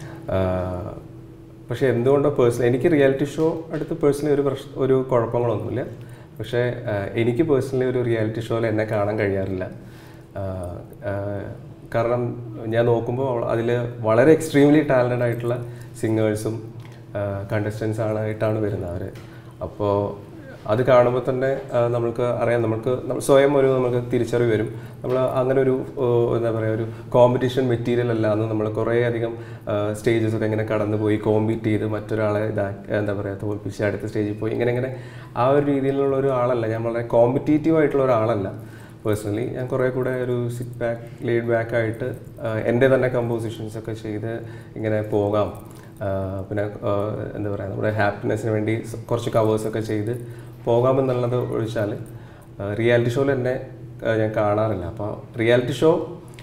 പക്ഷേ എന്തുകൊണ്ടോ പേഴ്സണലി എനിക്ക് റിയാലിറ്റി ഷോ അടുത്ത് പേഴ്സണലി ഒരു പ്രശ്നം ഒരു കുഴപ്പങ്ങളൊന്നുമില്ല. പക്ഷേ എനിക്ക് പേഴ്സണലി ഒരു റിയാലിറ്റി ഷോയിൽ എന്നെ കാണാൻ കഴിയാറില്ല. കാരണം ഞാൻ നോക്കുമ്പോൾ അതിൽ വളരെ എക്സ്ട്രീംലി ടാലൻറ്റഡ് ആയിട്ടുള്ള സിംഗേഴ്സും കണ്ടസ്റ്റൻസ് ആയിട്ടാണ് വരുന്നത് അവർ. അപ്പോൾ അത് കാണുമ്പോൾ തന്നെ നമ്മൾക്ക് അറിയാം, നമുക്ക് സ്വയം ഒരു നമുക്ക് തിരിച്ചറിവ് വരും. നമ്മൾ അങ്ങനെ ഒരു എന്താ പറയുക ഒരു കോമ്പറ്റീഷൻ മെറ്റീരിയൽ അല്ല എന്ന് നമ്മൾ കുറേ അധികം സ്റ്റേജസൊക്കെ ഇങ്ങനെ കടന്നു പോയി കോമ്പീറ്റ് ചെയ്ത് മറ്റൊരാളെ ഇതാ എന്താ പറയുക തോൽപ്പിച്ച് അടുത്ത സ്റ്റേജിൽ പോയി ഇങ്ങനെ ഇങ്ങനെ ആ ഒരു രീതിയിലുള്ള ഒരു ആളല്ല. ഞാൻ വളരെ കോമ്പറ്റീറ്റീവ് ആയിട്ടുള്ള ഒരാളല്ല പേഴ്സണലി. ഞാൻ കുറേ കൂടെ ഒരു സിറ്റ് ബാക്ക് ലേഡ് ബാക്ക് ആയിട്ട് എൻ്റെ തന്നെ കമ്പോസിഷൻസ് ഒക്കെ ചെയ്ത് ഇങ്ങനെ പോകാം. പിന്നെ എന്താ പറയുക നമ്മുടെ ഹാപ്പിനെസ്സിന് വേണ്ടി കുറച്ച് കവേഴ്സൊക്കെ ചെയ്ത് പോകാമെന്നുള്ളത് ഒഴിച്ചാൽ റിയാലിറ്റി ഷോയിൽ എന്നെ ഞാൻ കാണാറില്ല. അപ്പോൾ റിയാലിറ്റി ഷോ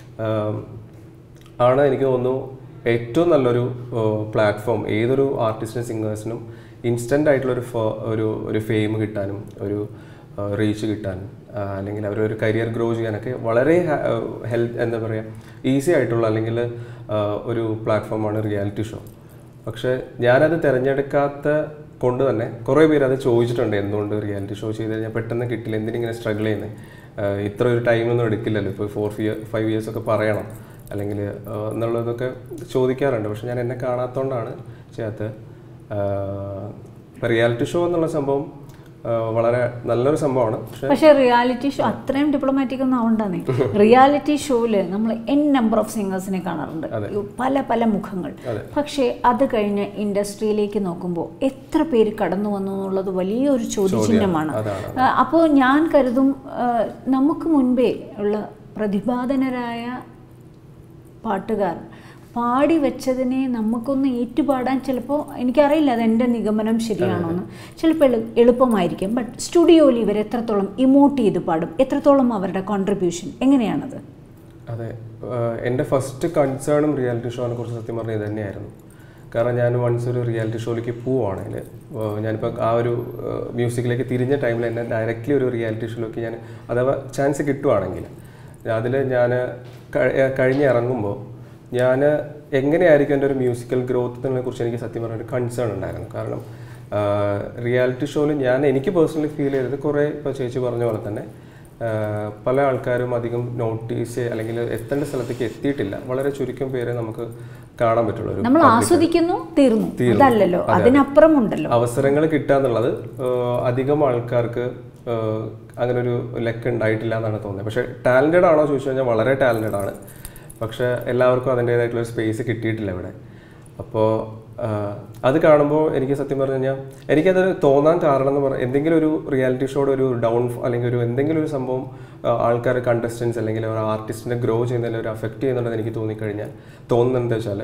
ആണ് എനിക്ക് തോന്നുന്നു ഏറ്റവും നല്ലൊരു പ്ലാറ്റ്ഫോം ഏതൊരു ആർട്ടിസ്റ്റിനും സിംഗേഴ്സിനും ഇൻസ്റ്റൻ്റ് ആയിട്ടുള്ളൊരു ഒരു ഒരു ഫെയിം കിട്ടാനും ഒരു റീച്ച് കിട്ടാനും അല്ലെങ്കിൽ അവരൊരു കരിയർ ഗ്രോ ചെയ്യാനൊക്കെ വളരെ ഹെൽപ്പ് എന്താ പറയുക ഈസി ആയിട്ടുള്ള അല്ലെങ്കിൽ ഒരു പ്ലാറ്റ്ഫോമാണ് റിയാലിറ്റി ഷോ. പക്ഷേ ഞാനത് തിരഞ്ഞെടുക്കാത്ത കൊണ്ട് തന്നെ കുറേ പേര് അത് ചോദിച്ചിട്ടുണ്ട്, എന്തുകൊണ്ട് റിയാലിറ്റി ഷോ ചെയ്ത് കഴിഞ്ഞാൽ പെട്ടെന്ന് കിട്ടില്ല, എന്തിനിങ്ങനെ സ്ട്രഗിൾ ചെയ്യുന്നത്, ഇത്ര ഒരു ടൈമൊന്നും എടുക്കില്ലല്ലോ, ഇപ്പോൾ ഫോർ ഇയർ ഫൈവ് ഇയേഴ്സൊക്കെ പറയണം അല്ലെങ്കിൽ എന്നുള്ളതൊക്കെ ചോദിക്കാറുണ്ട്. പക്ഷെ ഞാൻ എന്നെ കാണാത്തതുകൊണ്ടാണ് ചെയ്യാത്തത്. ഇപ്പോൾ റിയാലിറ്റി ഷോ എന്നുള്ള സംഭവം വളരെ നല്ലൊരു സംഭവമാണ്. പക്ഷേ റിയാലിറ്റി ഷോ അത്രയും ഡിപ്ലോമാറ്റിക് ഒന്നും ആവണ്ടെന്നേ. റിയാലിറ്റി ഷോയിൽ നമ്മൾ എൻ നമ്പർ ഓഫ് സിംഗേഴ്സിനെ കാണാറുണ്ട്, പല പല മുഖങ്ങൾ. പക്ഷേ അത് കഴിഞ്ഞ് ഇൻഡസ്ട്രിയിലേക്ക് നോക്കുമ്പോൾ എത്ര പേര് കടന്നു വന്നു എന്നുള്ളത് വലിയൊരു ചോദ്യചിഹ്നമാണ്. അപ്പോൾ ഞാൻ കരുതും നമുക്ക് മുൻപേ ഉള്ള പ്രതിഭാധനരായ പാട്ടുകാർ പാടി വെച്ചതിനെ നമുക്കൊന്ന് ഏറ്റുപാടാൻ ചിലപ്പോൾ എനിക്കറിയില്ല അതെൻ്റെ നിഗമനം ശരിയാണോന്ന്, ചിലപ്പോൾ എളു എളുപ്പമായിരിക്കും. ബട്ട് സ്റ്റുഡിയോയിൽ ഇവർ എത്രത്തോളം ഇമോട്ട് ചെയ്ത് പാടും, എത്രത്തോളം അവരുടെ കോൺട്രിബ്യൂഷൻ എങ്ങനെയാണത്? അതെ, എൻ്റെ ഫസ്റ്റ് കൺസേണും റിയാലിറ്റി ഷോനെ കുറിച്ച് സത്യം പറഞ്ഞാൽ ഇത് തന്നെയായിരുന്നു. കാരണം ഞാൻ വൺസ് ഒരു റിയാലിറ്റി ഷോയിലേക്ക് പോവുകയാണെങ്കിൽ ഞാനിപ്പോൾ ആ ഒരു മ്യൂസിക്കിലേക്ക് തിരിഞ്ഞ ടൈമിൽ എന്നെ ഡയറക്റ്റ്ലി ഒരു റിയാലിറ്റി ഷോയിലേക്ക് ഞാൻ അഥവാ ചാൻസ് കിട്ടുവാണെങ്കിൽ അതിൽ ഞാൻ കഴിഞ്ഞിറങ്ങുമ്പോൾ ഞാൻ എങ്ങനെയായിരിക്കും എൻ്റെ ഒരു മ്യൂസിക്കൽ ഗ്രോത്തിനെ കുറിച്ച് എനിക്ക് സത്യം പറഞ്ഞൊരു കൺസേൺ ഉണ്ടായിരുന്നു. കാരണം റിയാലിറ്റി ഷോയിൽ ഞാൻ എനിക്ക് പേഴ്സണലി ഫീൽ ചെയ്തത് കുറേ ഇപ്പോൾ ചേച്ചി പറഞ്ഞ പോലെ തന്നെ പല ആൾക്കാരും അധികം നോട്ടീസ് അല്ലെങ്കിൽ എത്തേണ്ട സ്ഥലത്തേക്ക് എത്തിയിട്ടില്ല. വളരെ ചുരുക്കം പേരെ നമുക്ക് കാണാൻ പറ്റുള്ളൂ. നമ്മൾ ആസ്വദിക്കുന്നു, തീർന്നു, അതല്ലല്ലോ, അതിനപ്പുറം ഉണ്ടല്ലോ. അവസരങ്ങൾ കിട്ടുക എന്നുള്ളത് അധികം ആൾക്കാർക്ക് അങ്ങനെ ഒരു ലക്ക് ഉണ്ടായിട്ടില്ല എന്നാണ് തോന്നുന്നത്. പക്ഷേ ടാലൻറ്റഡ് ആണോ ചോദിച്ചു കഴിഞ്ഞാൽ വളരെ ടാലൻറ്റഡ് ആണ്. പക്ഷേ എല്ലാവർക്കും അതിൻ്റേതായിട്ടുള്ള സ്പേസ് കിട്ടിയിട്ടില്ല ഇവിടെ. അപ്പോൾ അത് കാണുമ്പോൾ എനിക്ക് സത്യം പറഞ്ഞു കഴിഞ്ഞാൽ എനിക്കത് തോന്നാൻ കാരണം എന്ന് പറഞ്ഞാൽ എന്തെങ്കിലും ഒരു റിയാലിറ്റി ഷോയുടെ ഒരു ഡൗൺ അല്ലെങ്കിൽ ഒരു എന്തെങ്കിലും ഒരു സംഭവം ആൾക്കാർ കണ്ടസ്റ്റൻസ് അല്ലെങ്കിൽ ഒരു ആർട്ടിസ്റ്റിനെ ഗ്രോ ചെയ്യുന്നതിൽ ഒരു അഫക്റ്റ് ചെയ്യുന്നുണ്ടെന്ന് എനിക്ക് തോന്നിക്കഴിഞ്ഞാൽ തോന്നുന്നത് എന്താ വെച്ചാൽ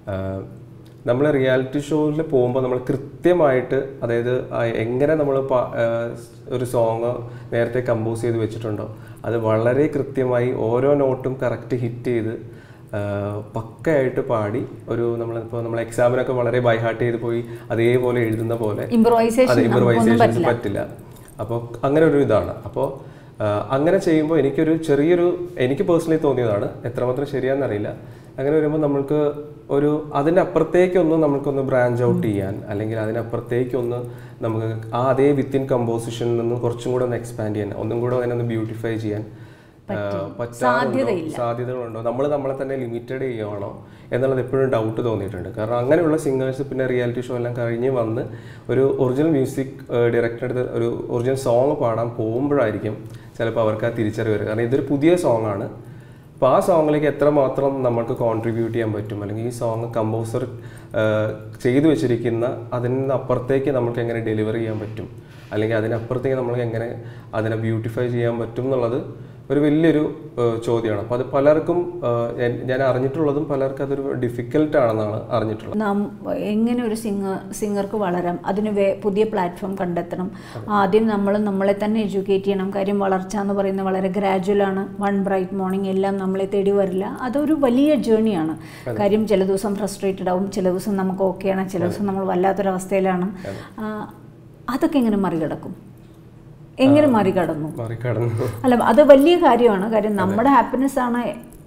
നമ്മൾ റിയാലിറ്റി ഷോയിൽ പോകുമ്പോൾ നമ്മൾ കൃത്യമായിട്ട്, അതായത് എങ്ങനെ നമ്മൾ ഒരു സോങ് നേരത്തെ കമ്പോസ് ചെയ്ത് വെച്ചിട്ടുണ്ടോ അത് വളരെ കൃത്യമായി ഓരോ നോട്ടും കറക്റ്റ് ഹിറ്റ് ചെയ്ത് പക്കയായിട്ട് പാടി ഒരു നമ്മളിപ്പോൾ നമ്മൾ എക്സാമിനൊക്കെ വളരെ ബൈ ഹാർട്ട് ചെയ്ത് പോയി അതേപോലെ എഴുതുന്ന പോലെ ഇംപ്രൂവൈസേഷൻസ് പറ്റില്ല. അപ്പോൾ അങ്ങനെ ഒരു ഇതാണ്. അപ്പോൾ അങ്ങനെ ചെയ്യുമ്പോൾ എനിക്കൊരു ചെറിയൊരു എനിക്ക് പേഴ്സണലി തോന്നിയതാണ്, എത്രമാത്രം ശരിയാണെന്നറിയില്ല. അങ്ങനെ വരുമ്പോൾ നമ്മൾക്ക് ഒരു അതിൻ്റെ അപ്പുറത്തേക്കൊന്ന് നമുക്കൊന്ന് ബ്രാഞ്ച് ഔട്ട് ചെയ്യാൻ, അല്ലെങ്കിൽ അതിനപ്പുറത്തേക്കൊന്ന് നമുക്ക് ആ അതേ വിത്തിൻ കമ്പോസിഷനിൽ നിന്ന് കുറച്ചും കൂടെ ഒന്ന് എക്സ്പാൻഡ് ചെയ്യാൻ, ഒന്നും കൂടെ അതിനൊന്ന് ബ്യൂട്ടിഫൈ ചെയ്യാൻ പറ്റാറുണ്ടോ, സാധ്യതകളുണ്ടോ, നമ്മൾ നമ്മളെ തന്നെ ലിമിറ്റഡ് ചെയ്യുകയാണോ എന്നുള്ളത് എപ്പോഴും ഡൗട്ട് തോന്നിയിട്ടുണ്ട്. കാരണം അങ്ങനെയുള്ള സിംഗേഴ്സ് പിന്നെ റിയാലിറ്റി ഷോ എല്ലാം കഴിഞ്ഞ് വന്ന് ഒരു ഒറിജിനൽ മ്യൂസിക് ഡയറക്ടറുടെ ഒരു ഒറിജിനൽ സോങ് പാടാൻ പോകുമ്പോഴായിരിക്കും ചിലപ്പോൾ അവർക്ക് ആ തിരിച്ചറിവ് വരിക. കാരണം ഇതൊരു പുതിയ സോങ് ആണ്. അപ്പോൾ ആ സോങ്ങിലേക്ക് എത്രമാത്രം നമുക്ക് കോൺട്രിബ്യൂട്ട് ചെയ്യാൻ പറ്റും, അല്ലെങ്കിൽ ഈ സോങ് കമ്പോസർ ചെയ്തു വെച്ചിരിക്കുന്ന അതിന് അപ്പുറത്തേക്ക് നമുക്ക് എങ്ങനെ ഡെലിവറി ചെയ്യാൻ പറ്റും, അല്ലെങ്കിൽ അതിനപ്പുറത്തേക്ക് നമ്മൾക്ക് എങ്ങനെ അതിനെ ബ്യൂട്ടിഫൈ ചെയ്യാൻ പറ്റും എന്നുള്ളത് ഒരു വലിയൊരു ചോദ്യമാണ്. അപ്പോൾ അത് പലർക്കും ഞാൻ അറിഞ്ഞിട്ടുള്ളതും പലർക്കും അതൊരു ഡിഫിക്കൽട്ട് ആണെന്നാണ് അറിഞ്ഞിട്ടുള്ളത്. നാം എങ്ങനെ ഒരു സിംഗർ സിംഗർക്ക് വളരാം, അതിന് വേ പുതിയ പ്ലാറ്റ്ഫോം കണ്ടെത്തണം. ആദ്യം നമ്മൾ നമ്മളെ തന്നെ എഡ്യൂക്കേറ്റ് ചെയ്യണം. കാര്യം വളർച്ച എന്ന് പറയുന്നത് വളരെ ഗ്രാജുവലാണ്. വൺ ബ്രൈറ്റ് മോർണിംഗ് എല്ലാം നമ്മളെ തേടി വരില്ല. അതൊരു വലിയ ജേണിയാണ്. കാര്യം ചില ദിവസം ഫ്രസ്ട്രേറ്റഡ് ആവും, ചില ദിവസം നമുക്ക് ഓക്കെയാണ്, ചില ദിവസം നമ്മൾ വല്ലാത്തൊരവസ്ഥയിലാണ്. അതൊക്കെ എങ്ങനെ മറികടക്കും, എങ്ങനെ മറികടന്നു? അല്ല, അത് വലിയ കാര്യമാണ്. കാര്യം നമ്മുടെ ഹാപ്പിനെസ് ആണ്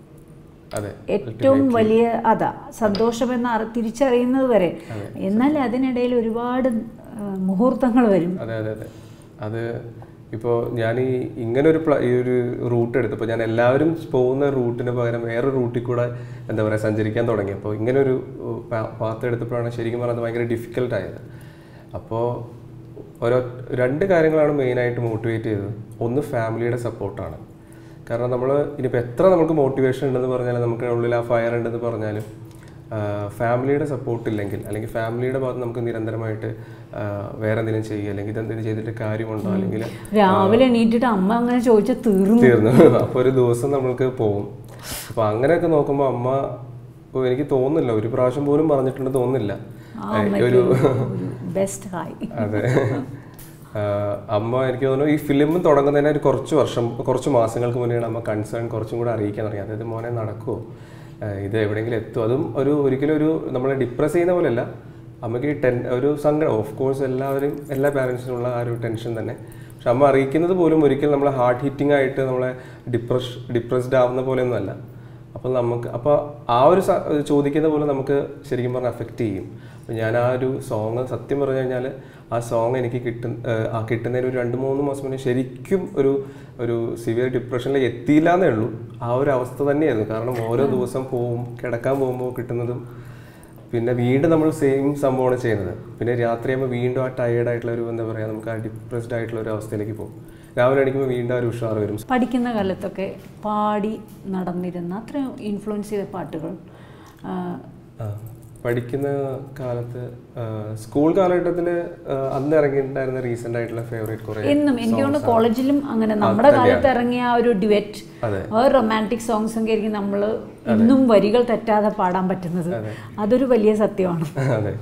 ഏറ്റവും വലിയ, അതാ സന്തോഷം എന്ന തിരിച്ചറിയുന്നത് വരെ. എന്നാൽ അതിനിടയിൽ ഒരുപാട് മുഹൂർത്തങ്ങൾ വരും. അതെ അതെ അതെ അത് ഇപ്പോൾ ഞാൻ ഈ ഇങ്ങനെ ഒരു ഈ ഒരു റൂട്ട് എടുത്തപ്പോൾ ഞാൻ എല്ലാവരും പോകുന്ന റൂട്ടിന് പകരം വേറെ റൂട്ടിൽ കൂടെ എന്താ പറയുക സഞ്ചരിക്കാൻ തുടങ്ങി. അപ്പോൾ ഇങ്ങനെ ഒരു പാത്ത് എടുത്തപ്പോഴാണ് ശരിക്കും പറഞ്ഞത് ഭയങ്കര ഡിഫിക്കൽട്ടായത്. അപ്പോൾ ഓരോ രണ്ട് കാര്യങ്ങളാണ് മെയിനായിട്ട് മോട്ടിവേറ്റ് ചെയ്തത്. ഒന്ന് ഫാമിലിയുടെ സപ്പോർട്ടാണ്. കാരണം നമ്മൾ ഇനിയിപ്പോൾ എത്ര നമുക്ക് മോട്ടിവേഷൻ ഉണ്ടെന്ന് പറഞ്ഞാലും, നമുക്ക് ഉള്ളിൽ ആ ഫയർ ഉണ്ടെന്ന് പറഞ്ഞാലും, ഫാമിലിയുടെ സപ്പോർട്ട് ഇല്ലെങ്കിൽ, അല്ലെങ്കിൽ ഫാമിലിയുടെ ഭാഗത്ത് നമുക്ക് നിരന്തരമായിട്ട് വേറെ എന്തെങ്കിലും ചെയ്യുക, അല്ലെങ്കിൽ ഇതെന്തെങ്കിലും ചെയ്തിട്ട് കാര്യമുണ്ടോ, അല്ലെങ്കിൽ രാവിലെ എണീറ്റിട്ട് അമ്മ അങ്ങനെ ചോദിച്ചാൽ തീർന്നു തീർന്നു അപ്പോൾ ഒരു ദിവസം നമ്മൾക്ക് പോകും. അപ്പോൾ അങ്ങനെയൊക്കെ നോക്കുമ്പോൾ അമ്മ എനിക്ക് തോന്നുന്നില്ല ഒരു പ്രാവശ്യം പോലും പറഞ്ഞിട്ടുണ്ട് തോന്നുന്നില്ല ഒരു ബെസ്റ്റ് ഹായ്. അതെ, അമ്മ എനിക്ക് തോന്നുന്നു ഈ ഫിലിം തുടങ്ങുന്നതിന് ഒരു കുറച്ച് വർഷം കുറച്ച് മാസങ്ങൾക്ക് മുന്നെയാണ് അമ്മ കൺസേൺ കുറച്ചും കൂടെ അറിയിക്കാൻ തുടങ്ങി. അതായത് മോനെ നടക്കുമോ, ഇത് എവിടെയെങ്കിലും എത്തുമോ. അതും ഒരു ഒരിക്കലും ഒരു നമ്മളെ ഡിപ്രസ് ചെയ്യുന്ന പോലെയല്ല, അമ്മയ്ക്ക് ടെൻ ഒരു സങ്കടം. ഓഫ് കോഴ്സ് എല്ലാവരും എല്ലാ പാരൻസിനുള്ള ആ ഒരു ടെൻഷൻ തന്നെ. പക്ഷെ അമ്മ അറിയിക്കുന്നത് പോലും ഒരിക്കലും നമ്മളെ ഹാർട്ട് ഹിറ്റിംഗ് ആയിട്ട് നമ്മളെ ഡിപ്രഷ് ഡിപ്രസ്ഡ് ആവുന്ന പോലെയൊന്നും അല്ല. അപ്പോൾ നമുക്ക് അപ്പോൾ ആ ഒരു ചോദിക്കുന്ന പോലെ നമുക്ക് ശരിക്കും പറഞ്ഞാൽ അഫക്റ്റ് ചെയ്യും. അപ്പോൾ ഞാൻ ആ ഒരു സോങ് സത്യം പറഞ്ഞു കഴിഞ്ഞാൽ ആ സോങ് എനിക്ക് കിട്ടുന്ന ആ കിട്ടുന്നതിന് ഒരു രണ്ട് മൂന്ന് മാസം മുന്നേ ശരിക്കും ഒരു ഒരു സിവിയർ ഡിപ്രഷനിലേക്ക് എത്തിയില്ല എന്നേ ഉള്ളൂ. ആ ഒരു അവസ്ഥ തന്നെയായിരുന്നു. കാരണം ഓരോ ദിവസം പോവും, കിടക്കാൻ പോകുമ്പോൾ കിട്ടുന്നതും പിന്നെ വീണ്ടും നമ്മൾ സെയിം സംഭവമാണ് ചെയ്യുന്നത്. പിന്നെ രാത്രിയാകുമ്പോൾ വീണ്ടും ആ ടയേർഡായിട്ടുള്ള ഒരു എന്താ പറയുക നമുക്ക് ആ ഡിപ്രസ്ഡ് ആയിട്ടുള്ള ഒരു അവസ്ഥയിലേക്ക് പോകും. രാവിലെ അടിക്കുമ്പോൾ വീണ്ടും ഒരു ഉഷാർ വരും. പഠിക്കുന്ന കാലത്തൊക്കെ പാടി നടന്നിരുന്ന അത്ര ഇൻഫ്ലുവൻസ് ചെയ്ത പാട്ടുകൾ പഠിക്കുന്ന കാലത്ത് സ്കൂൾ കാലഘട്ടത്തിൽ അന്ന് ഇറങ്ങിയിട്ടുണ്ടായിരുന്ന റീസെന്റ് ആയിട്ടുള്ള ഫേവറേറ്റ് കുറേ എന്നും എനിക്ക് തോന്നുന്നു കോളേജിലും അങ്ങനെ നമ്മുടെ കാലത്ത് ഇറങ്ങിയ ഒരു ഡ്യുവറ്റ് റൊമാൻറ്റിക് സോങ്സ് ഒക്കെ ആയിരിക്കും നമ്മൾ ഇന്നും വരികൾ തെറ്റാതെ പാടാൻ പറ്റുന്നത്. അതൊരു വലിയ സത്യമാണ്. അതെ,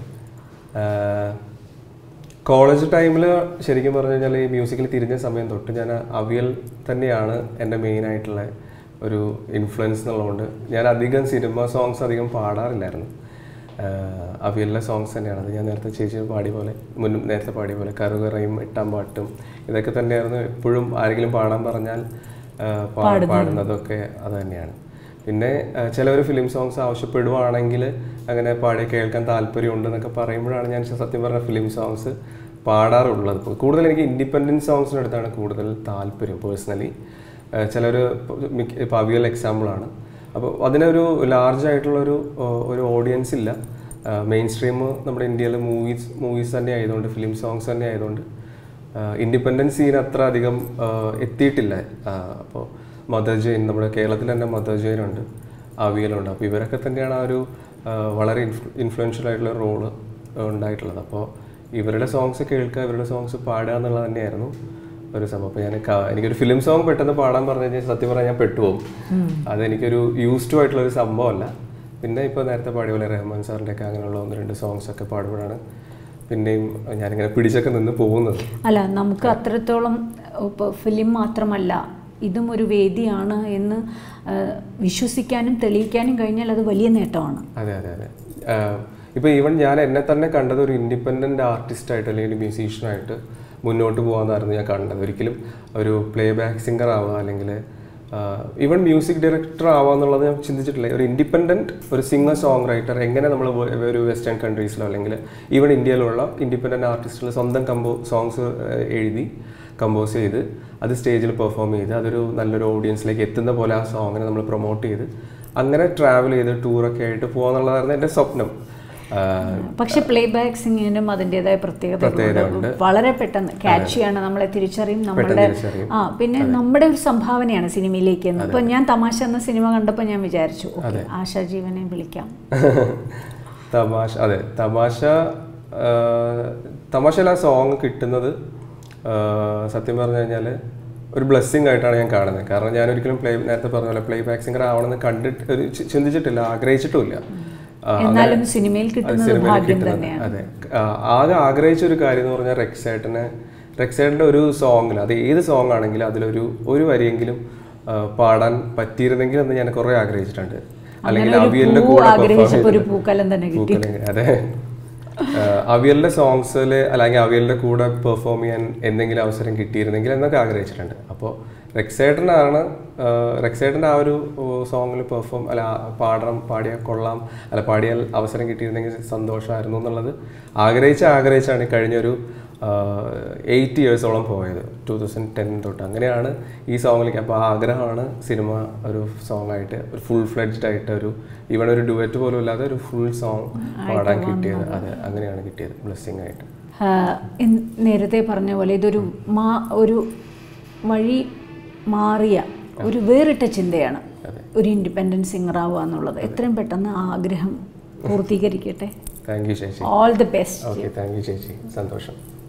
കോളേജ് ടൈമിൽ ശരിക്കും പറഞ്ഞു കഴിഞ്ഞാൽ ഈ മ്യൂസിക്കിൽ തിരിഞ്ഞ സമയം തൊട്ട് ഞാൻ അവിയൽ തന്നെയാണ് എൻ്റെ മെയിനായിട്ടുള്ള ഒരു ഇൻഫ്ലുവൻസ് എന്നുള്ളതുകൊണ്ട് ഞാൻ അധികം സിനിമ സോങ്സ് അധികം പാടാറില്ലായിരുന്നു. അവിയലിലെ സോങ്സ് തന്നെയാണ്. അത് ഞാൻ നേരത്തെ ചേച്ചി പാടിയ പോലെ മുന്നും നേരത്തെ പാടിയ പോലെ കറുകറയും എട്ടാം പാട്ടും ഇതൊക്കെ തന്നെയായിരുന്നു. എപ്പോഴും ആരെങ്കിലും പാടാൻ പറഞ്ഞാൽ പാടുന്നതൊക്കെ അത് തന്നെയാണ്. പിന്നെ ചിലവർ ഫിലിം സോങ്സ് ആവശ്യപ്പെടുവാണെങ്കിൽ അങ്ങനെ പാടി കേൾക്കാൻ താല്പര്യമുണ്ട് എന്നൊക്കെ പറയുമ്പോഴാണ് ഞാൻ സത്യം പറഞ്ഞ ഫിലിം സോങ്സ് പാടാറുള്ളത്. കൂടുതൽ എനിക്ക് ഇൻഡിപെൻഡൻറ്റ് സോങ്സിനടുത്താണ് കൂടുതൽ താല്പര്യം പേഴ്സണലി. ചിലർ ഇപ്പോൾ അവിയൽ എക്സാമ്പിളാണ്. അപ്പോൾ അതിനൊരു ലാർജ് ആയിട്ടുള്ളൊരു ഒരു ഓഡിയൻസ് ഇല്ല. മെയിൻ സ്ട്രീം നമ്മുടെ ഇന്ത്യയിലെ മൂവീസ് മൂവീസ് തന്നെ ആയതുകൊണ്ട്, ഫിലിം സോങ്സ് തന്നെ ആയതുകൊണ്ട് ഇൻഡിപെൻഡൻസ് സീൻ അത്ര അധികം എത്തിയിട്ടില്ല. അപ്പോൾ മദർ ജെയിൻ, നമ്മുടെ കേരളത്തിൽ തന്നെ മദർ ജെയിനുണ്ട്, അവിയലുണ്ട്. അപ്പോൾ ഇവരൊക്കെ തന്നെയാണ് ആ ഒരു വളരെ ഇൻഫ്ലുവൻഷ്യൽ ആയിട്ടുള്ള റോള് ഉണ്ടായിട്ടുള്ളത്. അപ്പോൾ ഇവരുടെ സോങ്സ് കേൾക്കുക, ഇവരുടെ സോങ്സ് പാടുക എന്നുള്ളത് തന്നെയായിരുന്നു ഒരു സംഭവം. അപ്പോൾ ഞാൻ എനിക്കൊരു ഫിലിം സോങ് പെട്ടെന്ന് പാടാൻ പറഞ്ഞു കഴിഞ്ഞാൽ സത്യം പറഞ്ഞാൽ ഞാൻ പെട്ടുപോകും. അതെനിക്കൊരു യൂസ്ഡ് ആയിട്ടുള്ളൊരു സംഭവമല്ല. പിന്നെ ഇപ്പോൾ നേരത്തെ പാടിയ പോലെ റഹ്മാൻ സാറിൻ്റെ ഒക്കെ അങ്ങനെയുള്ള ഒന്ന് രണ്ട് സോങ്സ് ഒക്കെ പാടുമ്പോഴാണ് പിന്നെയും ഞാനിങ്ങനെ പിടിച്ചൊക്കെ നിന്ന് പോകുന്നത്. അല്ല, നമുക്ക് അത്രത്തോളം ഇപ്പോൾ ഫിലിം മാത്രമല്ല ഇതും ഒരു വേദിയാണ് എന്ന് വിശ്വസിക്കാനും തെളിയിക്കാനും കഴിഞ്ഞാൽ അത് വലിയ നേട്ടമാണ്. അതെ അതെ അതെ ഇപ്പോൾ ഈവൻ ഞാൻ എന്നെ തന്നെ കണ്ടത് ഒരു ഇൻഡിപെൻഡൻറ്റ് ആർട്ടിസ്റ്റായിട്ട് അല്ലെങ്കിൽ മ്യൂസീഷ്യനായിട്ട് മുന്നോട്ട് പോകാമെന്നായിരുന്നു ഞാൻ കണ്ടത്. ഒരിക്കലും ഒരു പ്ലേ ബാക്ക് സിംഗർ ആവുക അല്ലെങ്കിൽ ഈവൻ മ്യൂസിക് ഡയറക്ടർ ആവുക എന്നുള്ളത് ഞാൻ ചിന്തിച്ചിട്ടില്ല. ഒരു ഇൻഡിപെൻഡൻറ്റ് ഒരു സിംഗർ സോങ് റൈറ്റർ എങ്ങനെ നമ്മൾ ഒരു വെസ്റ്റേൺ കൺട്രീസിലോ അല്ലെങ്കിൽ ഈവൻ ഇന്ത്യയിലുള്ള ഇൻഡിപെൻഡൻറ്റ് ആർട്ടിസ്റ്റുകൾ സ്വന്തം കമ്പോ സോങ്സ് എഴുതി കമ്പോസ് ചെയ്ത് അത് സ്റ്റേജിൽ പെർഫോം ചെയ്ത് അതൊരു നല്ലൊരു ഓഡിയൻസിലേക്ക് എത്തുന്ന പോലെ ആ സോങ്ങിനെ നമ്മൾ പ്രൊമോട്ട് ചെയ്ത് അങ്ങനെ ട്രാവൽ ചെയ്ത് ടൂറൊക്കെ ആയിട്ട് പോകാന്നുള്ളതായിരുന്നു എൻ്റെ സ്വപ്നം. പക്ഷെ പ്ലേ ബാക്ക് സിംഗിനും അതിൻ്റെതായ പ്രത്യേകത വളരെ പെട്ടെന്ന് ക്യാച്ചിയാണ്, നമ്മളെ തിരിച്ചറിയും, നമ്മുടെ ആ പിന്നെ നമ്മുടെ ഒരു സംഭാവനയാണ് സിനിമയിലേക്ക് എന്ന്. ഇപ്പൊ ഞാൻ തമാശ എന്ന സിനിമ കണ്ടപ്പോൾ ഞാൻ വിചാരിച്ചു ആശാജീവനെ വിളിക്കാം. തമാശ അതെ തമാശ തമാശയിൽ ആ സോങ് കിട്ടുന്നത് സത്യം പറഞ്ഞു കഴിഞ്ഞാൽ ഒരു ബ്ലെസ്സിങ് ആയിട്ടാണ് ഞാൻ കാണുന്നത്. കാരണം ഞാൻ ഒരിക്കലും പ്ലേ നേരത്തെ പറഞ്ഞ പോലെ പ്ലേ ബാക്ക് സിംഗർ ആവണമെന്ന് കണ്ടിട്ട് ഒരു ചിന്തിച്ചിട്ടില്ല, ആഗ്രഹിച്ചിട്ടുമില്ല. എന്നാലും സിനിമയിൽ കിട്ടുന്നത് ഭാഗ്യം തന്നെയാണ്. അതെ, ആകെ ആഗ്രഹിച്ച ഒരു കാര്യം എന്ന് പറഞ്ഞാൽ റെക്സേട്ടനെ റെക്സേട്ടൻ്റെ ഒരു സോങ്ങിൽ, അത് ഏത് സോങ് ആണെങ്കിലും അതിലൊരു ഒരു വരിയെങ്കിലും പാടാൻ പറ്റിയിരുന്നെങ്കിൽ എന്ന് ഞാൻ കുറെ ആഗ്രഹിച്ചിട്ടുണ്ട്. അല്ലെങ്കിൽ അവിയലിന്റെ കൂടെ പൂക്കലം തന്നെ കിട്ടി. അതെ, അവിയലിന്റെ സോങ്സിൽ അല്ലെങ്കിൽ അവിയലിന്റെ കൂടെ പെർഫോം ചെയ്യാൻ എന്തെങ്കിലും അവസരം കിട്ടിയിരുന്നെങ്കിൽ എന്നൊക്കെ ആഗ്രഹിച്ചിട്ടുണ്ട്. അപ്പോൾ റെക്സേട്ടനാണ് റെക്സേട്ടൻ്റെ ആ ഒരു സോങ്ങിൽ പെർഫോം അല്ല പാടണം പാടിയാൽ കൊള്ളാം അല്ല പാടിയാൽ അവസരം കിട്ടിയിരുന്നെങ്കിൽ സന്തോഷമായിരുന്നു എന്നുള്ളത് ആഗ്രഹിച്ച് ആഗ്രഹിച്ചാണ് കഴിഞ്ഞൊരു എയ്റ്റ് ഇയേഴ്സോളം പോയത്, ടു തൗസൻഡ് ടെൻ തൊട്ട്. അങ്ങനെയാണ് ഈ സോങ്ങിലേക്ക്. അപ്പോൾ ആ ആഗ്രഹമാണ് സിനിമ ഒരു സോങ്ങായിട്ട് ഒരു ഫുൾ ഫ്ലെഡ്ജ്ഡ് ആയിട്ട് ഒരു ഈവൺ ഒരു ഡുവറ്റ് പോലും ഇല്ലാതെ ഒരു ഫുൾ സോങ് പാടാൻ കിട്ടിയത്. അതെ, അങ്ങനെയാണ് കിട്ടിയത് ബ്ലെസ്സിങ് ആയിട്ട്. നേരത്തെ പറഞ്ഞ പോലെ ഇതൊരു മാ ഒരു വഴി മാറിയ ഒരു വേറിട്ട ചിന്തയാണ് ഒരു ഇൻഡിപെൻഡൻറ്റ് സിംഗർ ആവുക എന്നുള്ളത്. എത്രയും പെട്ടെന്ന് ആ ആഗ്രഹം പൂർത്തീകരിക്കട്ടെ. താങ്ക് യു ചേച്ചി. All the best. Okay, thank you ചേച്ചി, സന്തോഷം.